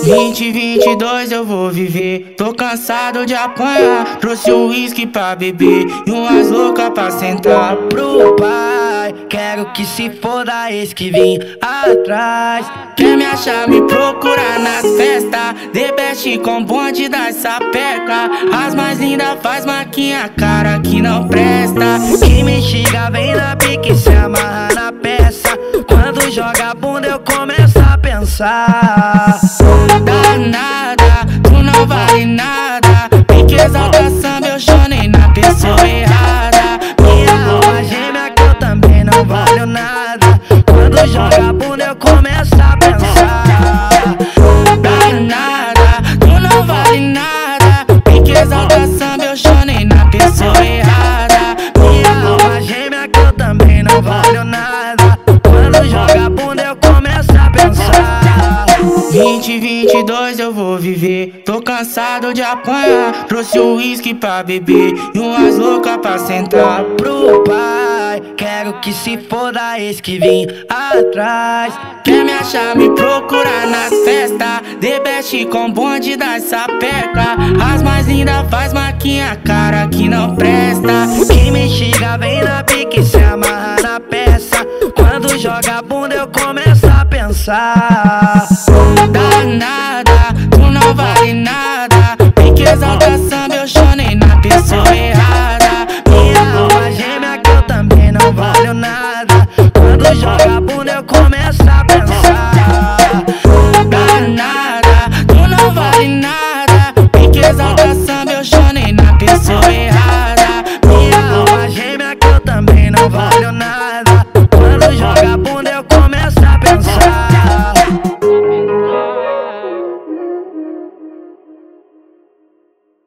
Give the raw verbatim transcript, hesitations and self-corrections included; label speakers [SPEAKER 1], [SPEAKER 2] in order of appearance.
[SPEAKER 1] vinte, vinte e dois eu vou viver. Tô cansado de apanhar. Trouxe o uísque pra beber e umas loucas pra sentar.
[SPEAKER 2] Pro pai, quero que se foda esse que vim atrás.
[SPEAKER 1] Quer me achar, me procurar nas festas. The best com bonde das sapeca. As mais lindas faz maquinha, cara que não presta.
[SPEAKER 2] Que me xinga vem na pique, se amarra na peça. Quando joga a bunda eu começo a pensar.
[SPEAKER 1] Danada, tu não vale nada. Pique exalta samba, eu chonei na pessoa errada.
[SPEAKER 2] Minha alma gêmea que eu também não valho nada. Quando joga a bunda eu começo a pensar.
[SPEAKER 1] Danada, tu não vale nada. Pique exalta samba, eu chonei na pessoa errada.
[SPEAKER 2] Minha alma gêmea que eu também não valho nada. Quando joga a bunda eu começo a pensar.
[SPEAKER 1] vinte, vinte e dois eu vou viver. Tô cansado de apanhar. Trouxe o uísque pra beber e umas loucas pra sentar.
[SPEAKER 2] Pro pai, quero que se foda esse que vim atrás.
[SPEAKER 1] Quer me achar, me procurar nas festas. The best com bonde das sapeca. As mais lindas faz maquinha, cara que não presta.
[SPEAKER 2] Que me xinga vem na pique, se amarra na peça. Quando joga a bunda eu começo a pensar.
[SPEAKER 1] Danada.